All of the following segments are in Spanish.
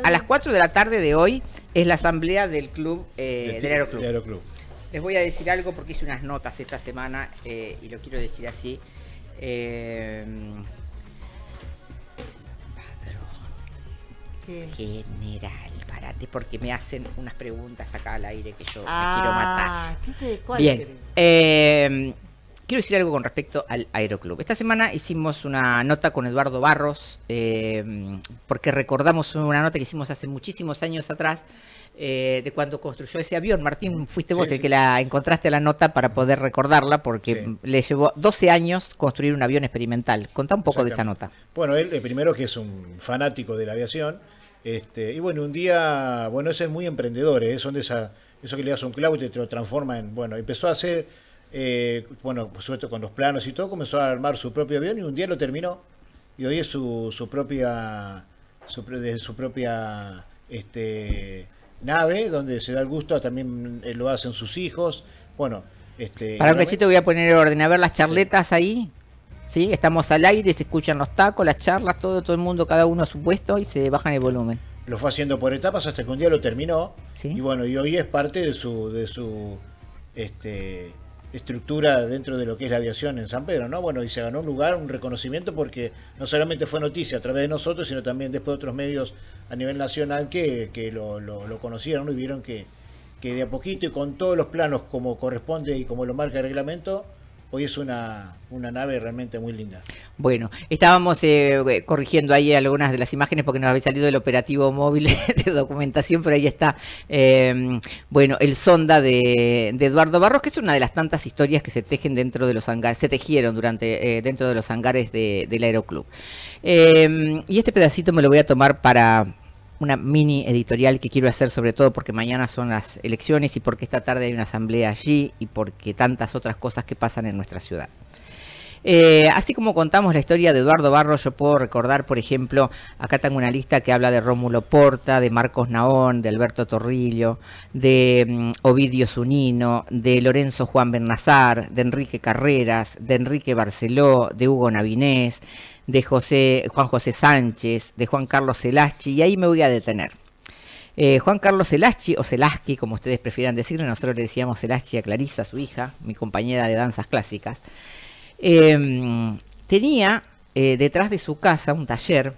a las 4 de la tarde de hoy es la asamblea del club, del Aeroclub. Aeroclub. Les voy a decir algo porque hice unas notas esta semana y lo quiero decir así. General, párate porque me hacen unas preguntas acá al aire que yo me quiero matar. Bien, quiero decir algo con respecto al Aeroclub. Esta semana hicimos una nota con Eduardo Barros, porque recordamos una nota que hicimos hace muchísimos años atrás, de cuando construyó ese avión. Martín, fuiste vos el que la encontraste la nota para poder recordarla, porque le llevó 12 años construir un avión experimental. Contá un poco de esa nota. Bueno, él primero que es un fanático de la aviación, y bueno, un día, bueno, ese es muy emprendedor, son de eso que le das un clavo y te lo transforma en, bueno, empezó a hacer, bueno, por supuesto con los planos y todo, comenzó a armar su propio avión y un día lo terminó, y hoy es su propia nave, donde se da el gusto, también lo hacen sus hijos, bueno, Para un cachito voy a poner orden, a ver las charletas ahí. Sí, estamos al aire, se escuchan los tacos, las charlas, todo el mundo, cada uno a su puesto y se bajan el volumen. Lo fue haciendo por etapas hasta que un día lo terminó. ¿Sí? Y bueno, y hoy es parte de su estructura dentro de lo que es la aviación en San Pedro, ¿no? Bueno, y se ganó un lugar, un reconocimiento, porque no solamente fue noticia a través de nosotros, sino también después de otros medios a nivel nacional que lo conocieron, ¿no? Y vieron que de a poquito y con todos los planos como corresponde y como lo marca el reglamento, hoy es una nave realmente muy linda. Bueno, estábamos corrigiendo ahí algunas de las imágenes porque nos había salido el operativo móvil de documentación, pero ahí está, bueno, el sonda de Eduardo Barros, que es una de las tantas historias que se tejen dentro de los hangares, se tejieron dentro de los hangares del Aeroclub. Y este pedacito me lo voy a tomar para una mini editorial que quiero hacer, sobre todo porque mañana son las elecciones y porque esta tarde hay una asamblea allí y porque tantas otras cosas que pasan en nuestra ciudad. Así como contamos la historia de Eduardo Barros, yo puedo recordar, por ejemplo, acá tengo una lista que habla de Rómulo Porta, de Marcos Naón, de Alberto Torrillo, de Ovidio Zunino, de Lorenzo Juan Bernazar, de Enrique Carreras, de Enrique Barceló, de Hugo Navinés, de Juan José Sánchez, de Juan Carlos Celaschi, y ahí me voy a detener. Juan Carlos Celaschi, o Celaschi, como ustedes prefieran decirlo, nosotros le decíamos Celaschi a Clarisa, su hija, mi compañera de danzas clásicas, tenía detrás de su casa un taller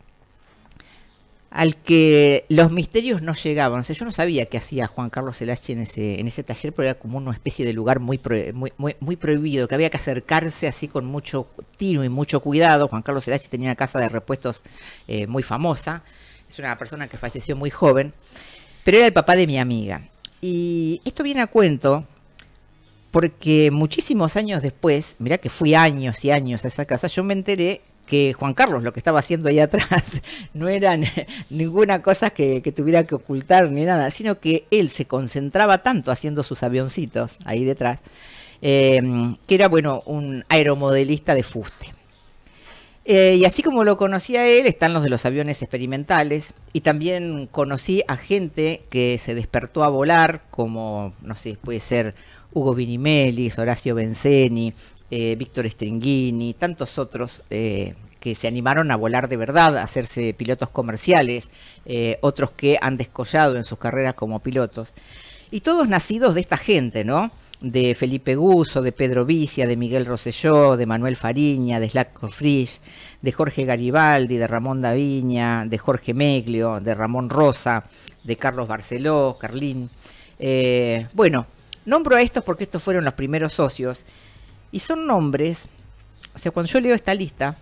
al que los misterios no llegaban. O sea, yo no sabía qué hacía Juan Carlos Celaschi en ese taller, pero era como una especie de lugar muy prohibido, que había que acercarse así con mucho tino y mucho cuidado. Juan Carlos Celaschi tenía una casa de repuestos muy famosa. Es una persona que falleció muy joven, pero era el papá de mi amiga. Y esto viene a cuento porque muchísimos años después, mirá que fui años y años a esa casa, yo me enteré que Juan Carlos lo que estaba haciendo ahí atrás no era ninguna cosa que tuviera que ocultar ni nada, sino que él se concentraba tanto haciendo sus avioncitos ahí detrás, que era, bueno, un aeromodelista de fuste. Y así como lo conocía él, están los de los aviones experimentales, y también conocí a gente que se despertó a volar, como, no sé, puede ser Hugo Vinimelis, Horacio Benzeni, Víctor Stringini, tantos otros que se animaron a volar de verdad, a hacerse pilotos comerciales, otros que han descollado en sus carreras como pilotos. Y todos nacidos de esta gente, ¿no? De Felipe Guzzo, de Pedro Vicia, de Miguel Rosselló, de Manuel Fariña, de Slatko Frisch, de Jorge Garibaldi, de Ramón Daviña, de Jorge Meglio, de Ramón Rosa, de Carlos Barceló, Carlín. Bueno, nombro a estos porque estos fueron los primeros socios. Y son nombres, o sea, cuando yo leo esta lista,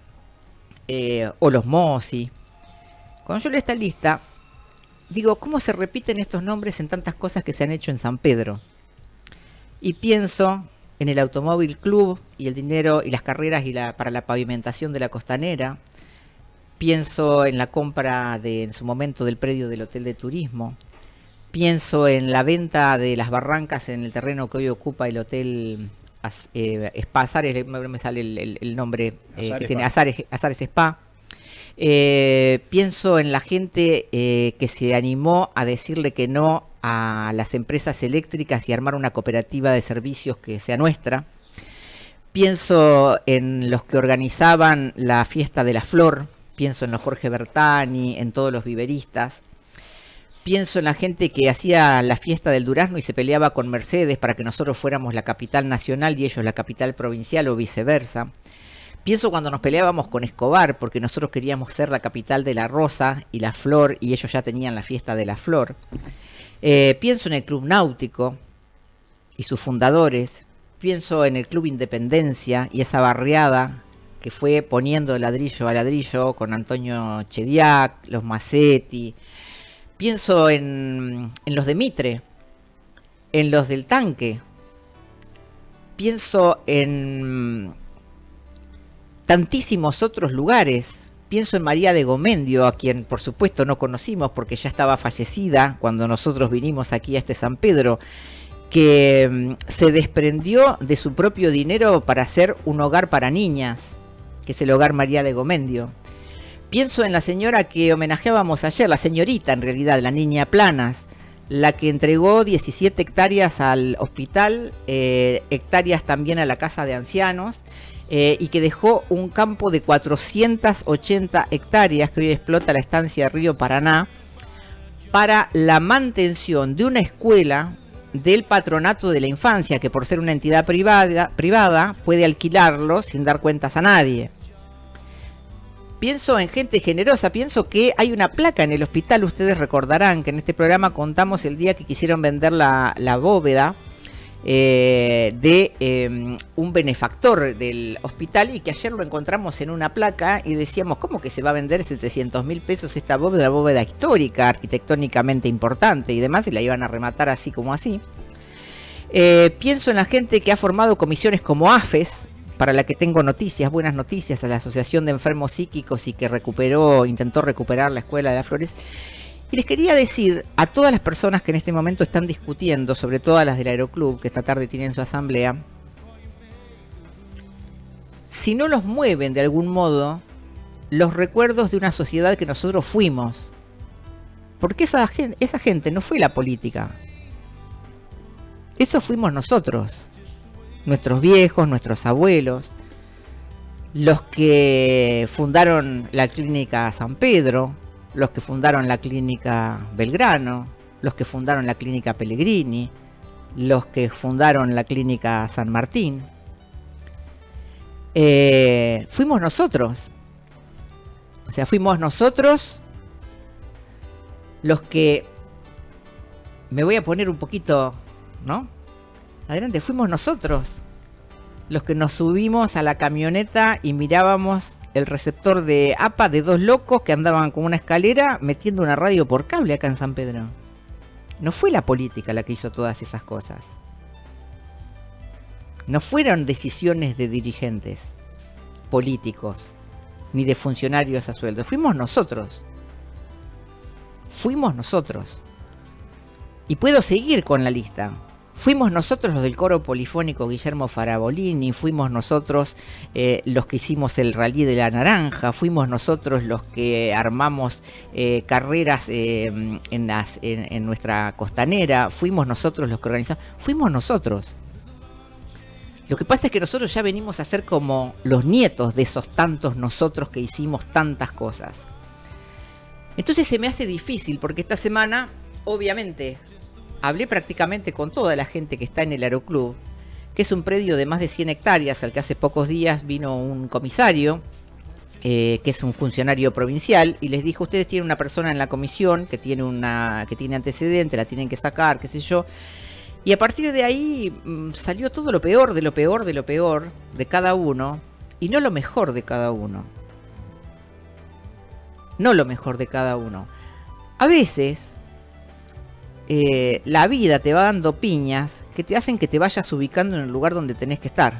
o los Mossi, cuando yo leo esta lista, digo, ¿cómo se repiten estos nombres en tantas cosas que se han hecho en San Pedro? Y pienso en el Automóvil Club y el dinero y las carreras para la pavimentación de la Costanera. Pienso en la compra en su momento del predio del Hotel de Turismo. Pienso en la venta de las barrancas en el terreno que hoy ocupa el Hotel Spa Azares, no me sale el nombre, que tiene Azares Spa. Pienso en la gente que se animó a decirle que no a las empresas eléctricas y armar una cooperativa de servicios que sea nuestra. Pienso en los que organizaban la fiesta de la flor, pienso en los Jorge Bertani, en todos los viveristas. Pienso en la gente que hacía la fiesta del durazno y se peleaba con Mercedes para que nosotros fuéramos la capital nacional y ellos la capital provincial o viceversa. Pienso cuando nos peleábamos con Escobar porque nosotros queríamos ser la capital de la rosa y la flor y ellos ya tenían la fiesta de la flor. Pienso en el Club Náutico y sus fundadores. Pienso en el Club Independencia y esa barriada que fue poniendo ladrillo a ladrillo con Antonio Chediak, los Macetti. Pienso en los de Mitre, en los del Tanque. Pienso en tantísimos otros lugares. Pienso en María de Gomendio, a quien por supuesto no conocimos porque ya estaba fallecida cuando nosotros vinimos aquí a este San Pedro, que se desprendió de su propio dinero para hacer un hogar para niñas, que es el Hogar María de Gomendio. Pienso en la señora que homenajeábamos ayer, la señorita en realidad, la niña Planas, la que entregó 17 hectáreas al hospital, hectáreas también a la casa de ancianos, y que dejó un campo de 480 hectáreas que hoy explota la estancia Río Paraná para la mantención de una escuela del Patronato de la Infancia, que por ser una entidad privada puede alquilarlo sin dar cuentas a nadie. Pienso en gente generosa, pienso que hay una placa en el hospital, ustedes recordarán que en este programa contamos el día que quisieron vender la bóveda de un benefactor del hospital y que ayer lo encontramos en una placa y decíamos, ¿cómo que se va a vender 700.000 pesos esta bóveda? La bóveda histórica, arquitectónicamente importante y demás, y la iban a rematar así como así. Pienso en la gente que ha formado comisiones como AFES, para la que tengo noticias, buenas noticias, a la Asociación de Enfermos Psíquicos y que intentó recuperar la Escuela de las Flores. Y les quería decir a todas las personas que en este momento están discutiendo, sobre todo a las del Aeroclub, que esta tarde tienen su asamblea, si no los mueven de algún modo los recuerdos de una sociedad que nosotros fuimos. Porque esa gente no fue la política. Eso fuimos nosotros. Nuestros viejos, nuestros abuelos, los que fundaron la clínica San Pedro, los que fundaron la clínica Belgrano, los que fundaron la clínica Pellegrini, los que fundaron la clínica San Martín. Fuimos nosotros. O sea, fuimos nosotros los que... Me voy a poner un poquito, ¿no? Adelante, fuimos nosotros los que nos subimos a la camioneta y mirábamos el receptor de APA de dos locos que andaban con una escalera metiendo una radio por cable acá en San Pedro. No fue la política la que hizo todas esas cosas. No fueron decisiones de dirigentes políticos ni de funcionarios a sueldo. Fuimos nosotros. Fuimos nosotros. Y puedo seguir con la lista. Fuimos nosotros los del coro polifónico Guillermo Farabolini, fuimos nosotros los que hicimos el Rally de la Naranja, fuimos nosotros los que armamos carreras en nuestra costanera, fuimos nosotros los que organizamos, fuimos nosotros. Lo que pasa es que nosotros ya venimos a ser como los nietos de esos tantos nosotros que hicimos tantas cosas. Entonces se me hace difícil porque esta semana, obviamente... Hablé prácticamente con toda la gente que está en el Aeroclub, que es un predio de más de 100 hectáreas, al que hace pocos días vino un comisario, que es un funcionario provincial, y les dijo, ustedes tienen una persona en la comisión que tiene antecedentes, la tienen que sacar, qué sé yo. Y a partir de ahí salió todo lo peor, de lo peor, de lo peor, de cada uno, y no lo mejor de cada uno. No lo mejor de cada uno. A veces... la vida te va dando piñas que te hacen que te vayas ubicando en el lugar donde tenés que estar,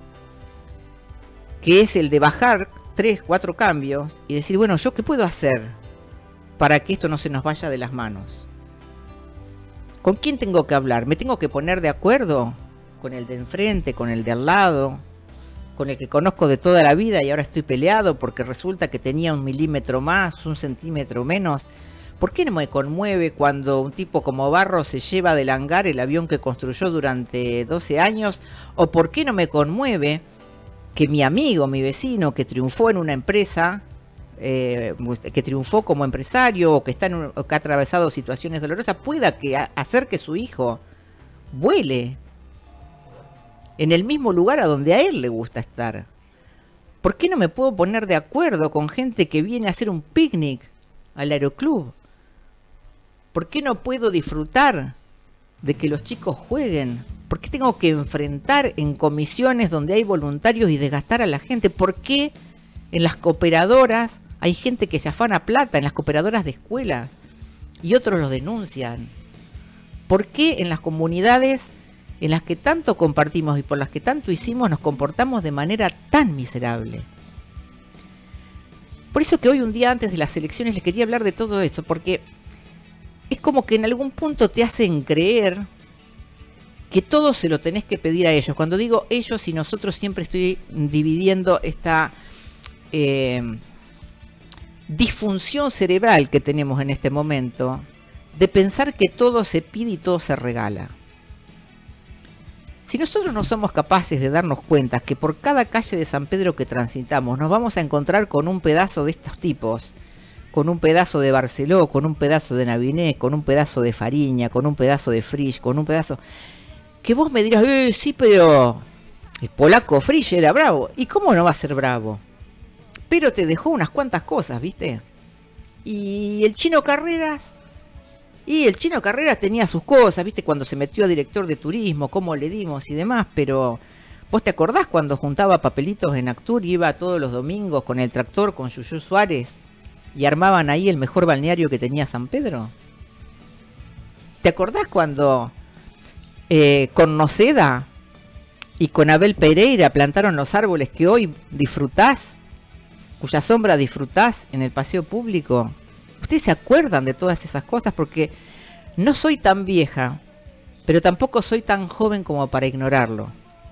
que es el de bajar 3, 4 cambios y decir, bueno, ¿yo qué puedo hacer para que esto no se nos vaya de las manos? ¿Con quién tengo que hablar? ¿Me tengo que poner de acuerdo con el de enfrente, con el de al lado, con el que conozco de toda la vida y ahora estoy peleado porque resulta que tenía 1 milímetro más, 1 centímetro menos? ¿Por qué no me conmueve cuando un tipo como Barros se lleva del hangar el avión que construyó durante 12 años? ¿O por qué no me conmueve que mi amigo, mi vecino, que triunfó en una empresa que triunfó como empresario o que, o que ha atravesado situaciones dolorosas, pueda hacer que su hijo vuele en el mismo lugar a donde a él le gusta estar. ¿Por qué no me puedo poner de acuerdo con gente que viene a hacer un picnic al aeroclub? ¿Por qué no puedo disfrutar de que los chicos jueguen? ¿Por qué tengo que enfrentar en comisiones donde hay voluntarios y desgastar a la gente? ¿Por qué en las cooperadoras hay gente que se afana plata, en las cooperadoras de escuelas, y otros los denuncian? ¿Por qué en las comunidades en las que tanto compartimos y por las que tanto hicimos nos comportamos de manera tan miserable? Por eso que hoy, un día antes de las elecciones, les quería hablar de todo eso, porque es como que en algún punto te hacen creer que todo se lo tenés que pedir a ellos. Cuando digo ellos y nosotros, siempre estoy dividiendo esta disfunción cerebral que tenemos en este momento de pensar que todo se pide y todo se regala. Si nosotros no somos capaces de darnos cuenta que por cada calle de San Pedro que transitamos nos vamos a encontrar con un pedazo de estos tipos, con un pedazo de Barceló, con un pedazo de Naviné, con un pedazo de Fariña, con un pedazo de Frisch, con un pedazo... Que vos me dirás, sí, pero el polaco Frisch era bravo. ¿Y cómo no va a ser bravo? Pero te dejó unas cuantas cosas, ¿viste? Y el Chino Carreras... Y el Chino Carreras tenía sus cosas, ¿viste? Cuando se metió a director de turismo, cómo le dimos y demás, pero ¿vos te acordás cuando juntaba papelitos en Actur y iba todos los domingos con el tractor, con Yuyu Suárez, y armaban ahí el mejor balneario que tenía San Pedro? ¿Te acordás cuando con Noceda y con Abel Pereira plantaron los árboles que hoy disfrutás, cuya sombra disfrutás en el paseo público? ¿Ustedes se acuerdan de todas esas cosas? Porque no soy tan vieja, pero tampoco soy tan joven como para ignorarlo.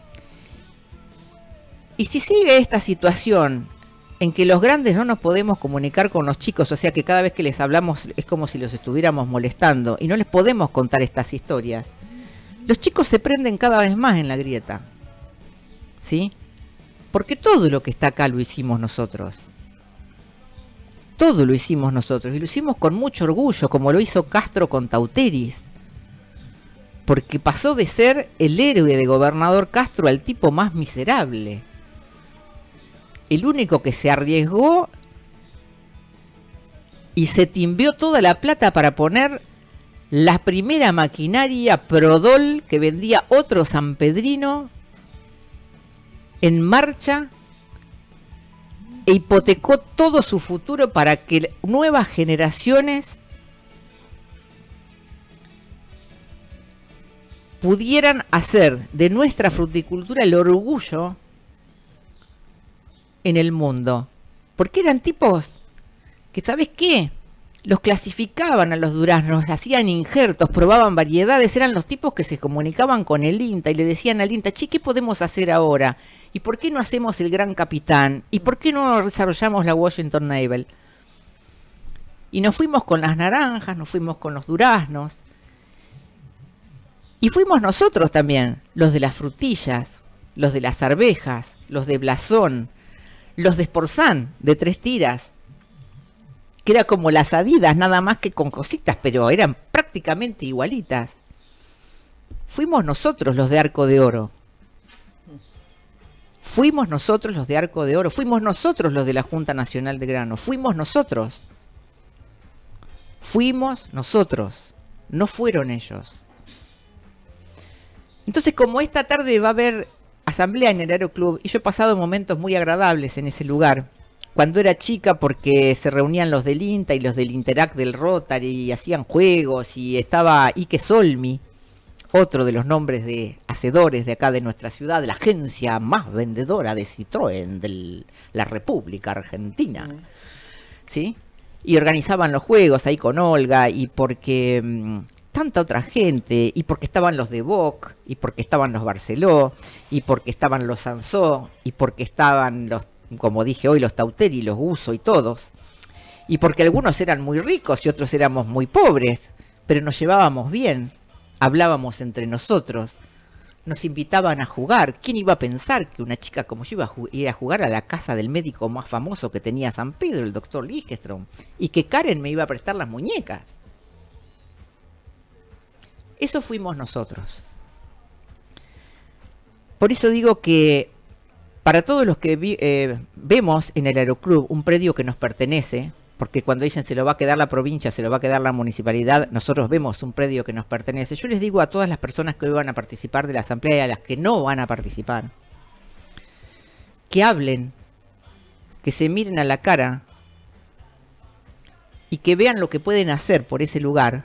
Y si sigue esta situación en que los grandes no nos podemos comunicar con los chicos, o sea que cada vez que les hablamos es como si los estuviéramos molestando y no les podemos contar estas historias, los chicos se prenden cada vez más en la grieta, ¿sí? Porque todo lo que está acá lo hicimos nosotros. Todo lo hicimos nosotros, y lo hicimos con mucho orgullo, como lo hizo Castro con Tauteris. Porque pasó de ser el héroe de Gobernador Castro al tipo más miserable. El único que se arriesgó y se timbió toda la plata para poner la primera maquinaria Prodol que vendía otro sanpedrino en marcha, e hipotecó todo su futuro para que nuevas generaciones pudieran hacer de nuestra fruticultura el orgullo en el mundo. Porque eran tipos que, ¿sabes qué? Los clasificaban a los duraznos, hacían injertos, probaban variedades, eran los tipos que se comunicaban con el INTA y le decían al INTA, che, ¿qué podemos hacer ahora? ¿Y por qué no hacemos el Gran Capitán? ¿Y por qué no desarrollamos la Washington Naval? Y nos fuimos con las naranjas, nos fuimos con los duraznos. Y fuimos nosotros también, los de las frutillas, los de las arvejas, los de Blasón, los de Esporzán, de 3 tiras, que era como las Adidas, nada más que con cositas, pero eran prácticamente igualitas. Fuimos nosotros los de Arco de Oro. Fuimos nosotros los de Arco de Oro. Fuimos nosotros los de la Junta Nacional de Grano. Fuimos nosotros. Fuimos nosotros. No fueron ellos. Entonces, como esta tarde va a haber asamblea en el Aeroclub, y yo he pasado momentos muy agradables en ese lugar, cuando era chica, porque se reunían los del INTA y los del Interact del Rotary y hacían juegos, y estaba Ike Solmi, otro de los nombres de hacedores de acá de nuestra ciudad, de la agencia más vendedora de Citroën de la República Argentina, ¿sí? Y organizaban los juegos ahí con Olga, y porque tanta otra gente, y porque estaban los de Boc, y porque estaban los Barceló, y porque estaban los Sansó, y porque estaban los, como dije hoy, los Tauteri, los Uso y todos, y porque algunos eran muy ricos y otros éramos muy pobres, pero nos llevábamos bien, hablábamos entre nosotros, nos invitaban a jugar. ¿Quién iba a pensar que una chica como yo iba a ir a jugar a la casa del médico más famoso que tenía San Pedro, el doctor Ligestrom, y que Karen me iba a prestar las muñecas? Eso fuimos nosotros. Por eso digo que para todos los que vemos en el Aeroclub un predio que nos pertenece, porque cuando dicen se lo va a quedar la provincia, se lo va a quedar la municipalidad, nosotros vemos un predio que nos pertenece. Yo les digo a todas las personas que hoy van a participar de la asamblea y a las que no van a participar, que hablen, que se miren a la cara y que vean lo que pueden hacer por ese lugar,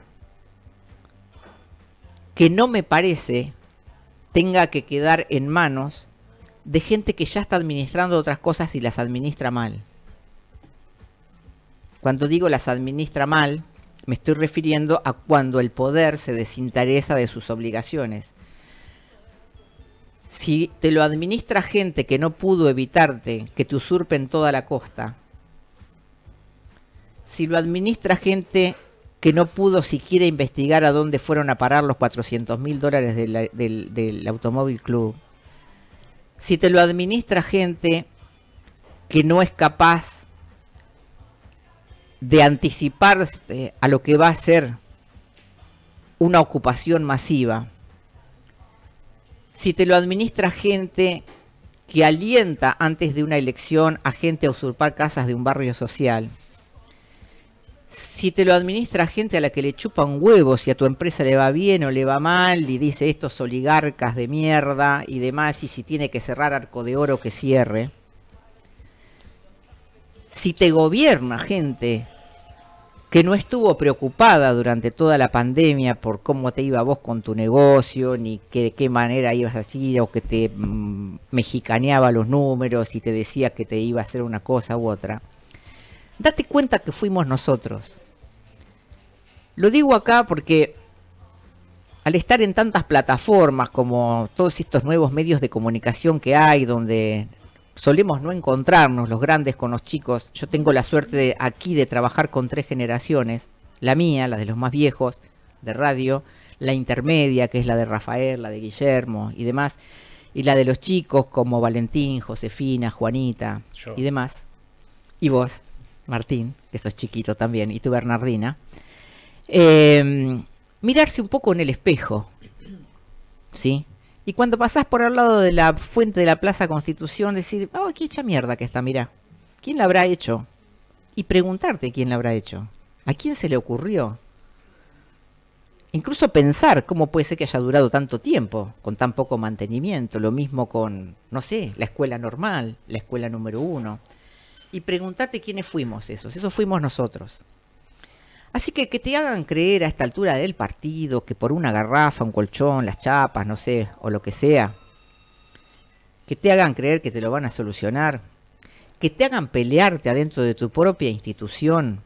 que no me parece tenga que quedar en manos de gente que ya está administrando otras cosas y las administra mal. Cuando digo las administra mal, me estoy refiriendo a cuando el poder se desinteresa de sus obligaciones. Si te lo administra gente que no pudo evitarte que te usurpen toda la costa, si lo administra gente que no pudo siquiera investigar a dónde fueron a parar los $400.000 del Automóvil Club, si te lo administra gente que no es capaz de anticiparse a lo que va a ser una ocupación masiva, si te lo administra gente que alienta antes de una elección a gente a usurpar casas de un barrio social, si te lo administra gente a la que le chupa un huevo si a tu empresa le va bien o le va mal y dice estos oligarcas de mierda y demás, y si tiene que cerrar Arco de Oro que cierre, si te gobierna gente que no estuvo preocupada durante toda la pandemia por cómo te iba vos con tu negocio, ni que de qué manera ibas así, o que te mexicaneaba los números y te decía que te iba a hacer una cosa u otra, date cuenta que fuimos nosotros. Lo digo acá porque al estar en tantas plataformas como todos estos nuevos medios de comunicación que hay, donde solemos no encontrarnos los grandes con los chicos, yo tengo la suerte de aquí de trabajar con 3 generaciones, la mía, la de los más viejos de radio, la intermedia, que es la de Rafael, la de Guillermo y demás, y la de los chicos como Valentín, Josefina, Juanita y demás, y vos, Martín, que sos chiquito también, y tú, Bernardina, mirarse un poco en el espejo, ¿sí? Y cuando pasás por al lado de la fuente de la Plaza Constitución, decir, oh, qué hecha mierda que está, mirá. ¿Quién la habrá hecho? Y preguntarte quién la habrá hecho. ¿A quién se le ocurrió? Incluso pensar cómo puede ser que haya durado tanto tiempo, con tan poco mantenimiento. Lo mismo con, no sé, la escuela normal, la escuela número 1. Y preguntarte quiénes fuimos esos. Esos fuimos nosotros. Así que te hagan creer a esta altura del partido que por una garrafa, un colchón, las chapas, no sé, o lo que sea, que te hagan creer que te lo van a solucionar, que te hagan pelearte adentro de tu propia institución,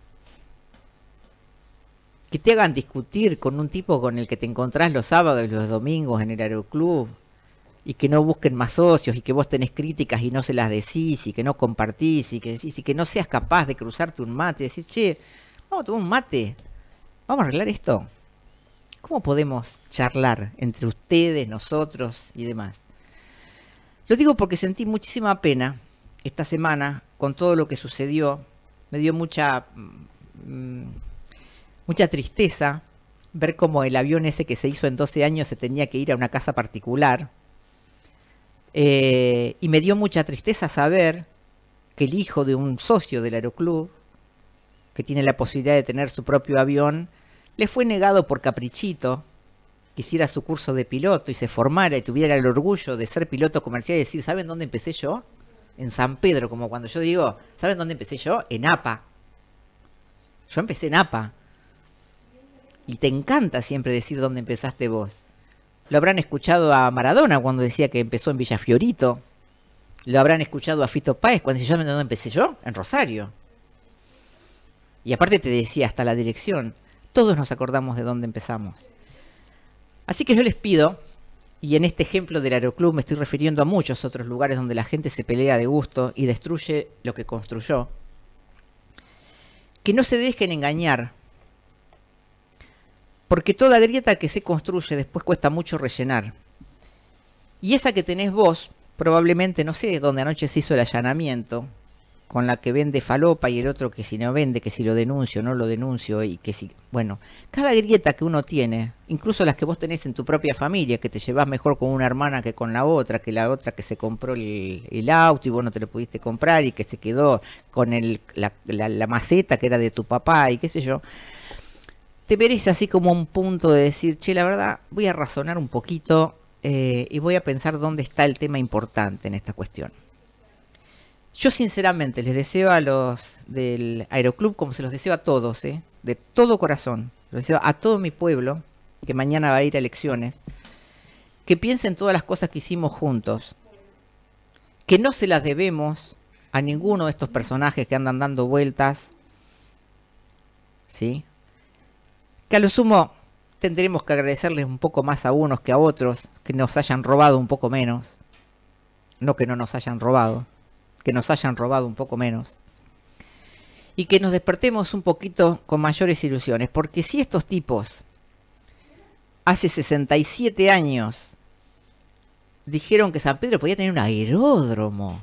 que te hagan discutir con un tipo con el que te encontrás los sábados y los domingos en el Aeroclub, y que no busquen más socios, y que vos tenés críticas y no se las decís, y que no compartís, y que decís, y que no seas capaz de cruzarte un mate y decir, che, vamos a tomar un mate, vamos a arreglar esto. ¿Cómo podemos charlar entre ustedes, nosotros y demás? Lo digo porque sentí muchísima pena esta semana con todo lo que sucedió. Me dio mucha tristeza ver cómo el avión ese que se hizo en 12 años se tenía que ir a una casa particular. Y me dio mucha tristeza saber que el hijo de un socio del Aeroclub, que tiene la posibilidad de tener su propio avión, le fue negado por caprichito, que hiciera su curso de piloto y se formara y tuviera el orgullo de ser piloto comercial y decir, ¿saben dónde empecé yo? En San Pedro, como cuando yo digo, ¿saben dónde empecé yo? En APA. Yo empecé en APA. Y te encanta siempre decir dónde empezaste vos. Lo habrán escuchado a Maradona cuando decía que empezó en Villa Fiorito. Lo habrán escuchado a Fito Páez cuando decía, ¿saben dónde empecé yo? En Rosario. Y aparte te decía hasta la dirección. Todos nos acordamos de dónde empezamos. Así que yo les pido, y en este ejemplo del Aeroclub me estoy refiriendo a muchos otros lugares donde la gente se pelea de gusto y destruye lo que construyó, que no se dejen engañar, porque toda grieta que se construye después cuesta mucho rellenar. Y esa que tenés vos, probablemente, no sé dónde anoche se hizo el allanamiento, con la que vende falopa y el otro que si no vende, que si lo denuncio, no lo denuncio y que si... Bueno, cada grieta que uno tiene, incluso las que vos tenés en tu propia familia, que te llevas mejor con una hermana que con la otra que se compró el auto y vos no te lo pudiste comprar y que se quedó con la maceta que era de tu papá y qué sé yo, te verés así como un punto de decir, che, la verdad, voy a razonar un poquito y voy a pensar dónde está el tema importante en esta cuestión. Yo sinceramente les deseo a los del Aeroclub, como se los deseo a todos, de todo corazón, los deseo a todo mi pueblo, que mañana va a ir a elecciones, que piensen todas las cosas que hicimos juntos, que no se las debemos a ninguno de estos personajes que andan dando vueltas, ¿sí? Que a lo sumo tendremos que agradecerles un poco más a unos que a otros, que nos hayan robado un poco menos, no que no nos hayan robado, que nos hayan robado un poco menos, y que nos despertemos un poquito con mayores ilusiones, porque si estos tipos hace 67 años dijeron que San Pedro podía tener un aeródromo,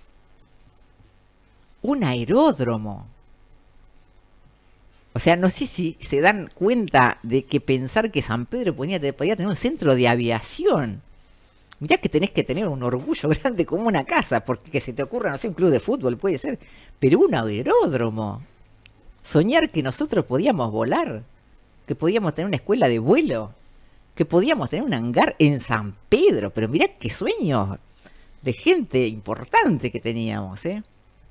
o sea, no sé si se dan cuenta de que pensar que San Pedro podía tener un centro de aviación. Mirá que tenés que tener un orgullo grande como una casa, porque que se te ocurra, no sé, un club de fútbol puede ser, pero un aeródromo. Soñar que nosotros podíamos volar, que podíamos tener una escuela de vuelo, que podíamos tener un hangar en San Pedro, pero mirá qué sueño de gente importante que teníamos, ¿eh?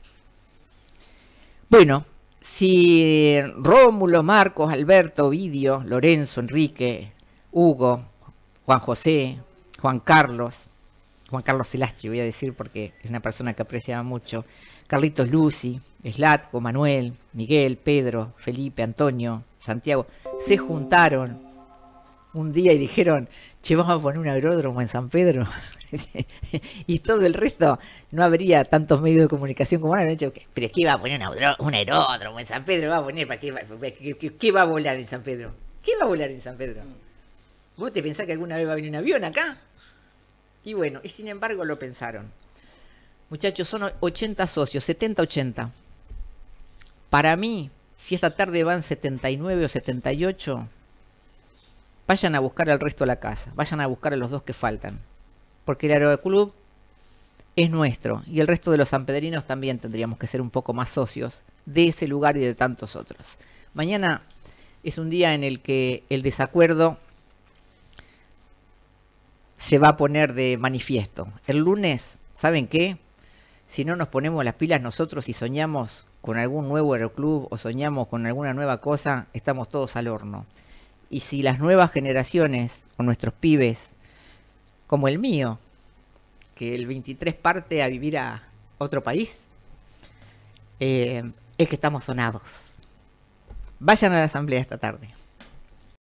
Bueno, si Rómulo, Marcos, Alberto, Ovidio, Lorenzo, Enrique, Hugo, Juan José, Juan Carlos Selachi voy a decir porque es una persona que apreciaba mucho, Carlitos Lucy, Slatko, Manuel, Miguel, Pedro, Felipe, Antonio, Santiago, se juntaron un día y dijeron, che, vamos a poner un aeródromo en San Pedro. Y todo el resto no habría tantos medios de comunicación como ahora han hecho. Pero ¿qué va a poner un aeródromo en San Pedro? ¿Va a poner para qué va a volar en San Pedro? ¿Qué va a volar en San Pedro? ¿Vos te pensás que alguna vez va a venir un avión acá? Y bueno, y sin embargo lo pensaron. Muchachos, son 80 socios, 70-80. Para mí, si esta tarde van 79 o 78, vayan a buscar al resto de la casa. Vayan a buscar a los dos que faltan. Porque el Aeroclub es nuestro. Y el resto de los sanpedrinos también tendríamos que ser un poco más socios de ese lugar y de tantos otros. Mañana es un día en el que el desacuerdo se va a poner de manifiesto. El lunes, ¿saben qué? Si no nos ponemos las pilas nosotros y soñamos con algún nuevo aeroclub o soñamos con alguna nueva cosa, estamos todos al horno. Y si las nuevas generaciones o nuestros pibes, como el mío, que el 23 parte a vivir a otro país, es que estamos sonados. Vayan a la asamblea esta tarde.